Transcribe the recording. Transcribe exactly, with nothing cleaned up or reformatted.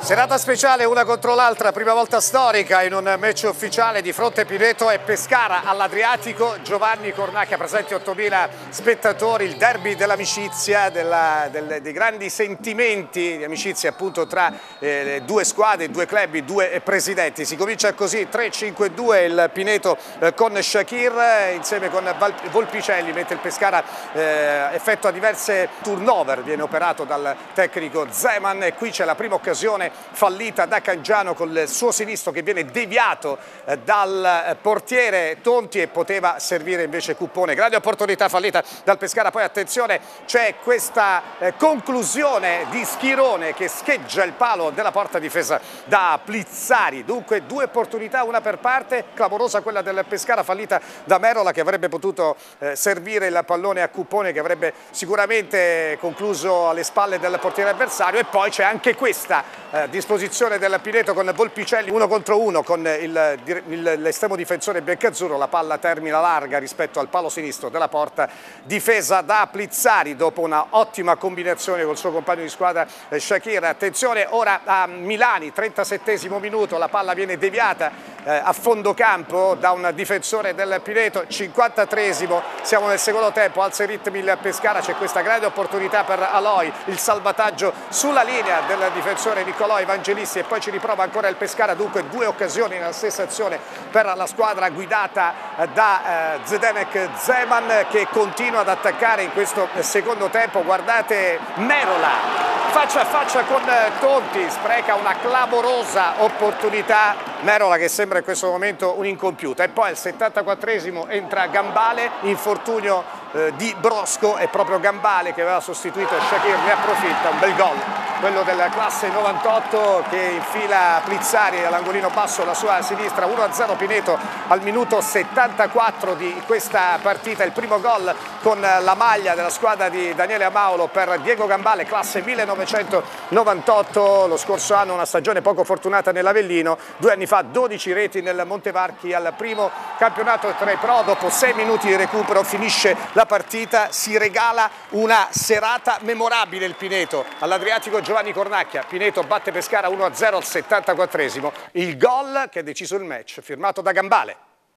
Serata speciale una contro l'altra, prima volta storica in un match ufficiale di fronte Pineto e Pescara all'Adriatico. Giovanni Cornacchia, presenti ottomila spettatori, il derby dell'amicizia, del, dei grandi sentimenti di amicizia appunto tra eh, le due squadre, due club, i due presidenti. Si comincia così, tre cinque due il Pineto eh, con Shakir eh, insieme con Val Volpicelli, mentre il Pescara eh, effettua diverse turnover, viene operato dal tecnico Zeman e qui c'è la prima occasione fallita da Cangiano con il suo sinistro che viene deviato eh, dal portiere Tonti e poteva servire invece Cuppone. Grande opportunità fallita dal Pescara, poi attenzione c'è questa eh, conclusione di Schirone che scheggia il palo della porta difesa da Plizzari. Dunque due opportunità, una per parte, clamorosa quella del Pescara fallita da Merola che avrebbe potuto eh, servire il pallone a Cuppone che avrebbe sicuramente concluso alle spalle del portiere avversario, e poi c'è anche questa eh, disposizione del Pineto con Volpicelli uno contro uno con l'estremo difensore biancazzurro. La palla termina larga rispetto al palo sinistro della porta difesa da Plizzari dopo una ottima combinazione col suo compagno di squadra eh, Shakir. Attenzione ora a Milani, trentasettesimo minuto, la palla viene deviata eh, a fondo campo da un difensore del Pineto. cinquantatreesimo, siamo nel secondo tempo, alza i ritmi il Pescara, c'è questa grande opportunità per Aloi, il salvataggio sulla linea del difensore Nicolò Evangelisti e poi ci riprova ancora il Pescara. Dunque due occasioni nella stessa azione per la squadra guidata da eh, Zdenek Zeman che continua ad attaccare in questo secondo tempo. Guardate Merola faccia a faccia con Tonti, spreca una clamorosa opportunità. Merola che sembra in questo momento un'incompiuta, e poi al settantaquattresimo entra Gambale, infortunio eh, di Brosco, è proprio Gambale che aveva sostituito Shakir, ne approfitta, un bel gol quello della classe novantotto che infila Plizzari all'angolino basso alla sua sinistra. Uno a zero Pineto al minuto settantaquattro di questa partita, il primo gol con la maglia della squadra di Daniele Amaulo per Diego Gambale, classe millenovecentonovantotto, lo scorso anno una stagione poco fortunata nell'Avellino, due anni fa dodici reti nel Montevarchi al primo campionato tra i pro. Dopo sei minuti di recupero finisce la partita, si regala una serata memorabile il Pineto all'Adriatico. Giovanni Cornacchia, Pineto batte Pescara uno a zero al settantaquattresimo, il gol che ha deciso il match firmato da Gambale.